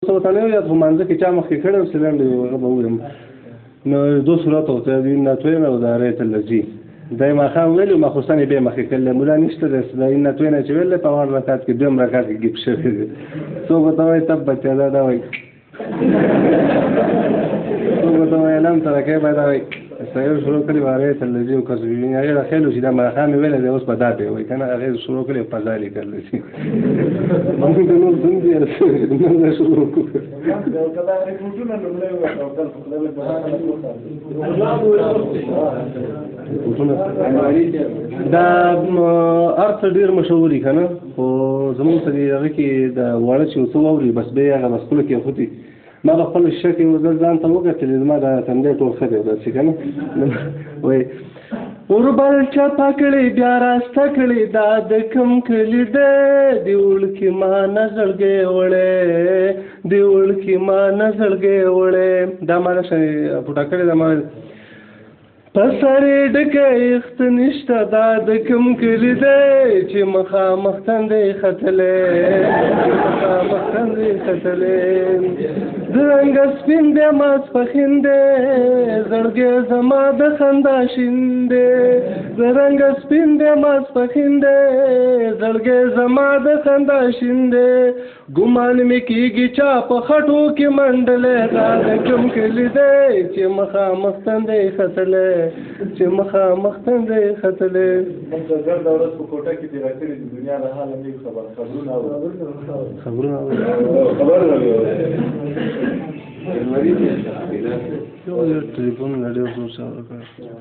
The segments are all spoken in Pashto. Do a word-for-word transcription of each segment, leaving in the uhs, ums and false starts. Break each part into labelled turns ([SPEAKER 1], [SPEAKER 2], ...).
[SPEAKER 1] څه ورته نه وایي په مانځه کې چا مخکې کړی و سلنډ هغه به ووایم نو دو صورت ورته النتوین او د ریت الذي دا یې ماښام ویلي و ماخوستن یې بیا مخکې کړلی مولا نشته دی د النتوین چې ویل دی په اول رکعت کې دویم رکعت کې ګیپ شوی دی څوک ورته وایي تبت یدا دا وایي څوک ورته وایي الم ترکې به دا وایي استعیر شروع کړي و ریت الذي وکذبین هغې د خیل و چې دا ماښام یې ویلی دی اوس به دا دی وایي که نه هغې شروع کړي په ځای لیکلی شي مونږ د نور دون دي نور شروع کړو دا هر څه ډېر مشهور دي که نه خو زمونږ څه دي هغې کې د واړه چې یو څه واوري بس بیا یې هغه بس خپله کې خوتي ما به خپل شک یو ځل ځان ته وکتلې زما دا تندی ټول ښه دی داسې که نه وایي اوربل چپه کړې بیا راسته کړې دا د کوم کلي دی د وړکي ما نه زړګی وړی د وړکي ما نه زړګی وړی دا ما داسې پوټه کړې ده ما په سرې ډکه یخت نشته دا د کوم کلي دی چې مخامخ تندی ختلی مخامخ تندی ختلی د رنګه سپین دی ماسپښین دی زړګی زما د خندا شین دی د رنګه سپین دی ماسپښین دی زړګی زما د خندا شین دی ګمان مې کېږي چا په خټو کې منډلی دا د کوم کلي دی چې مخامخ تندی ختلی چې مخامخ تندی ختلی
[SPEAKER 2] موږ د ګرده ورځ په کوټه کې تېره کړې د دنیا د حاله نه خبر خبرونه اورو
[SPEAKER 1] خبرونه اورو
[SPEAKER 2] خبرونه
[SPEAKER 1] یو یو ټلیفون نه ډېر زور سره وکړه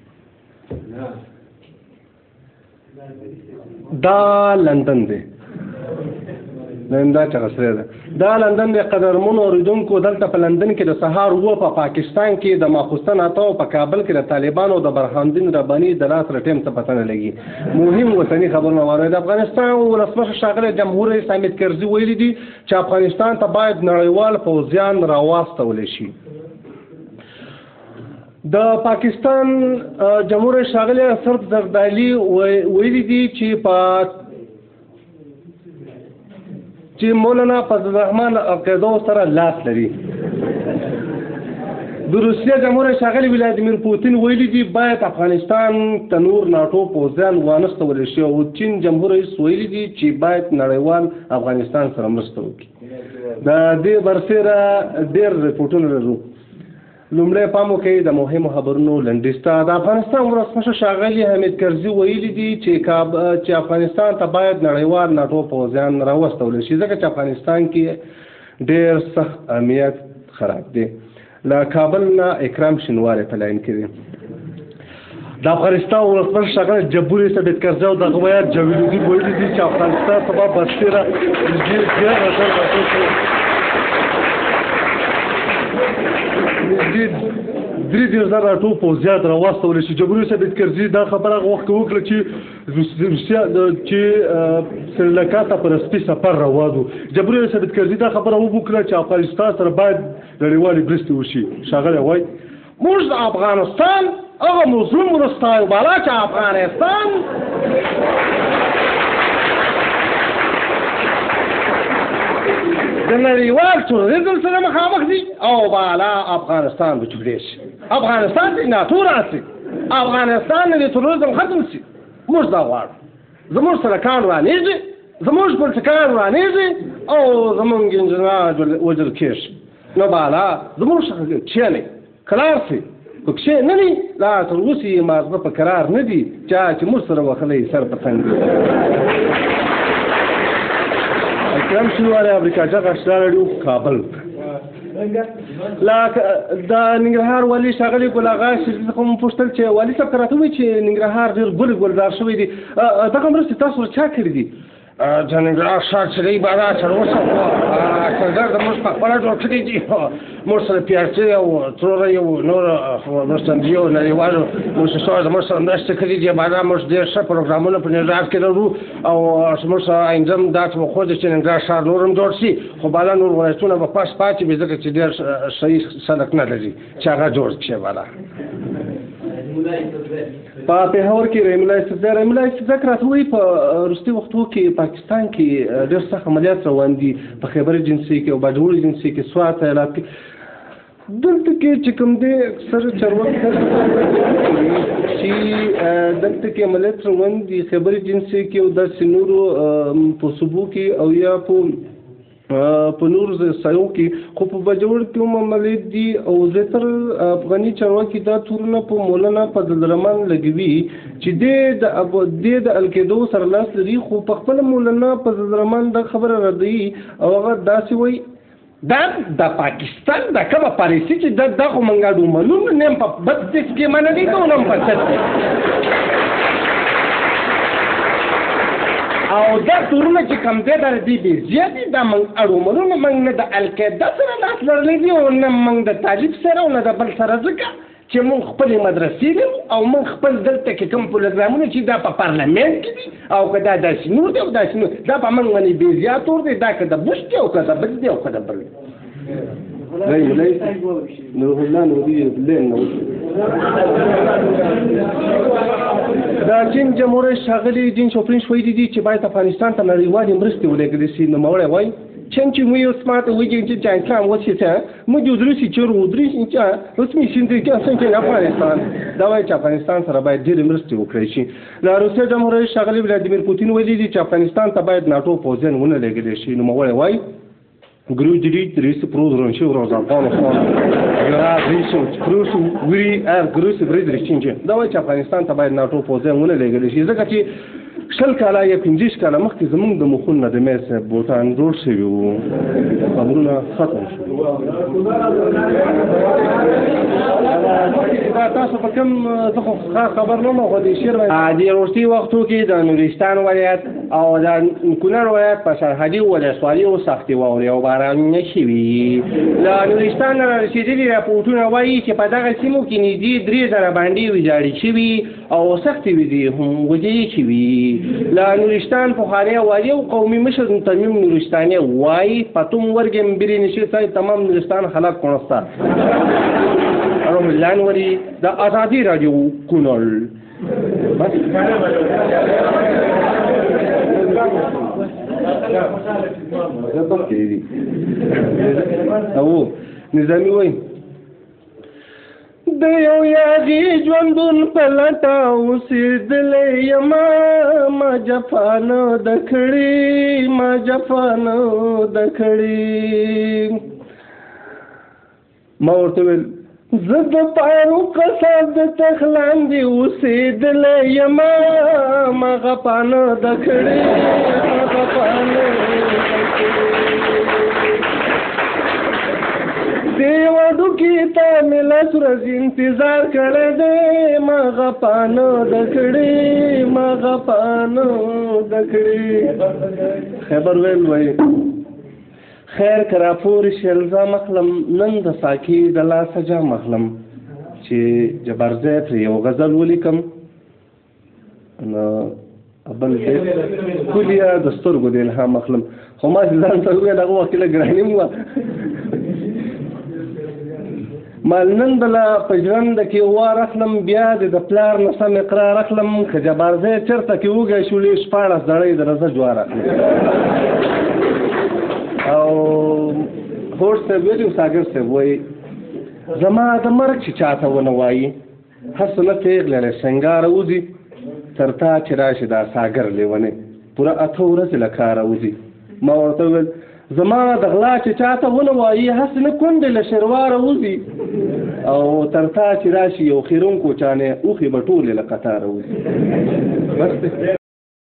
[SPEAKER 1] دا لندن دی نن دا چغه سره ده دا لندن د قدرمنو اوریدونکو دلته په لندن کې د سهار اوه په پاکستان کې د ماخوستن اته او په کابل کې د طالبانو د برهان الدین رباني د لاس رټیم څه پته نه لګي مهم وطني خبرونه واورئ د افغانستان ولسمشر ښاغلی جمهور رئیس حامد کرزي ویلي دي چې افغانستان ته باید نړیوال پوځیان راواستولی شي د پاکستان جمهور رئیس ښاغلی اسد زردالي ویلي دي چې په چې مولانا فضل الرحمن القاعده سره لاس لري د روسیې جمهور رئیس ښاغلی ولادیمیر پوتین ویلي دي باید افغانستان ته نور ناټو پوځیان وانستولی شي او چین جمهور رئیس ویلي دي چې باید نړیوال افغانستان سره مرسته وکړي د دې برسېره ډېر رپورټونه لرو لومړی پام وکړئ د مهمو خبرونو لنډیسته د افغانستان ولسمشر ښاغلي حامد کرزي ویلي دي چې چې افغانستان ته باید نړیوال ناټو پوځیان راوستولی شي ځکه چې افغانستان کې ډېر سخت امنیت خراب دی له کابل نه اکرام شینواری په لاین کې دی د افغانستان ولسمشر ښاغلی جمهوري ثابت کرزي او دغه ویاړ جاویدالدین ویلي دي چې افغانستان ته به برسېره ډېر درې دېرش زره راټو پوځیان راواستولی شي جمهوري ثابت کرزي دا خبره هغه وخت کې وکړه چې روسیه چې سریلانکا ته په رسمي سفر روان و جمهوري ثابت کرزي دا خبره وکړه چې افغانستان سره باید نړیوالې مرستې وشي ښاغلی وایي موږ د افغانستان هغه مظلوم ولسته بالا چې افغانستان د نړیوال تروریزم سره مخامخ دي او بالا افغانستان به چوپړی شي افغانستان ته ناټو راسي افغانستان د تروریزم ختم شي موږ دا غواړو زموږ سره کان رانیږي زموږ پلټکان رانیږي او زموږ انجنیران وژل کېږي نو بالا زموږ څخه کښېنئ کلار شي که کښې نه دي لا تر اوسه یې مازغه په قرار نه دي چا چې موږ سره وخلی سر په څنګ اکرام شینواری امریکا جغ اشرار راډیو کابل د ننګرهار والي ښاغلي ګل اغا شریفي څخه مو پوښتل چې والي صاحب که راته وایي چې ننګرهار ډېر ګل ګلزار شوی دی دغه مرستې تاسو ورچا کړي دي د ننګرهار ښار چې دی بارا تر اوسه څنګه زموږ په خپله جوړ کړي دي موږ سره پیاړڅې او تروره یو نور مرستندویو نړیوالو موسسو زموږ سره مرسته کړي دي بارا موږ ډېر ښه پروګرامونه په ننګرهار کې لرو او زموږ سره آینده هم دا توقع ده چې ننګرهار ښار نور هم جوړ شي خو بالا نور ولایتونه به پس پاتې وي ځکه چې ډېر صحیح سړک نه لري چې هغه جوړ کړي بالا په پېښور کې رحیم الله یوسفزی رحیم الله یوسفزی راته وایي په وروستي وختو کې پاکستان کې ډېر سخت عملیات روان دي په خیبر جنسي کې او باجوړ جنسي کې سوات ایالات کې دلته کې چې کوم دی اکثر چارواکي چې دلته کې عملیات روان دي خیبر جنسي کې او داسې نورو په صوبو کې او یا په په نور ځایو کې خو په باجوړ کې هم عملیات دي او زیاتره افغاني چارواکي دا تورونه په مولانا فضل الرحمن لګوي چې دی د دی د القاعدو سره لاس لري خو په خپل مولانا فضل الرحمن دا خبره ردوي او هغه داسې وایي دا د پاکستان د کومه پالیسي چې دا د خو منګه ډومنو نیم په بد دیس کې منه دي ته نم پڅت او دا تورونه چې کم دی در دی بي زیاتې دا من اړومنو من نه د القاعده سره لاس لرلی دي او نه من د طالب سره او نه د بل سره ځکه چې موږ خپل مدرسې لرو او موږ خپل دلته کې کوم پروګرامونه چې دا په پارلمان کې دي او که دا داسې نور دی او داسې نور دا په موږ باندې بې زیات ور دی دا که د بوش دی او که د بل دی او که د بل دی رحیم الله نور الله نوري بلین نو دا چین جمهوریت ښاغلي جین شوپرین شویلي دي چې باید افغانستان ته نړیوالې مرستې ولېږدي شي نوموړی وایي چند چې موږ یو سمات وایي چې جانکان وسیته موږ یو درسي چې ورودري چې رسمي سیندي کې څنګه افغانستان دا وایي چې افغانستان سره باید ډېرې مرستې وکړي شي د روسیې جمهوریت ښاغلي ولادیمیر پوتین ویلي دي چې افغانستان ته باید ناټو پوځیان ونه لېږدي شي نوموړی وایي Грудь рис прозран ще разапало гра рису крусу ври ар груси бридри чинче давай چې افغانستان ته باید ناټو پوځیان ونه لېږلی شي ځکه چې شل کاله یا پنځه کاله مخکې زموږ د مخونو د مېز بوتان جوړ شوي وو خبرونه ختم شو تاسو په کوم زه خو خبر نه وم خو د شعر د وروستي وختو کې د نورستان ولایت او د کونړ ولایت په سرحدي ولسوالیو سختې واورې او بارانونه شوي له نورستان نه رسېدلي راپورټونه وایي چې په دغه سیمو کې نږدې درې زره بانډې ویجاړې شوي او سختې ویدې هم وجلې شوي له نورستان پخوانی والي او قومي مشر تمیم نورستاني وایي پتوم ورګم بری نشي سای تمام نورستان خلق کونستا روح الله نوري د آزادي رادیو کونړ بس او نظامي وایي د یو یاغي ژوندون په لټه اوسېدلی یمه ما جفا نه ده کړې ما جفا نه ده کړې ما ورته ویل زه د پایو قصاب د تخ لاندې اوسېدلی یمه ما غپا نه ده کړې ما غپا نه ده کړې دیوادو کی تا ملا سورز انتظار کړی دی ما غپانو دکړی ما غپانو دکړی خبر ویل وای خیر کرا پور شلزا مخلم نن د ساکی د لا سجا مخلم چې جبرزه پر یو غزل ولیکم نو ابل دې کولیا د سترګو د الهام مخلم خو ما ځان ته ویل هغه وکیل ګرانی مو مال نن بلا په ژوند کې وار اخلم بیا د پلار نه سم اقرار اخلم که جبارزه چرته کې وږی شولې شپاړس دړۍ د رزه جوار اخلم او هوډ صاحب ویلي ساګر صاحب وایي زما د مرګ چې چاته ونه وایي هر څه نه پېغللی سنګاره وځي تر تا چې راشي دا ساګر لیونی پوره اته ورځې له کاره وځي ما ورته وویل زما د غلا چې چاته ونه وایي هسې نه کونډې له شرواره وځي او تر تا چې راشي یو خیرونکو چانې اوښې به ټولې له قطاره وځي بس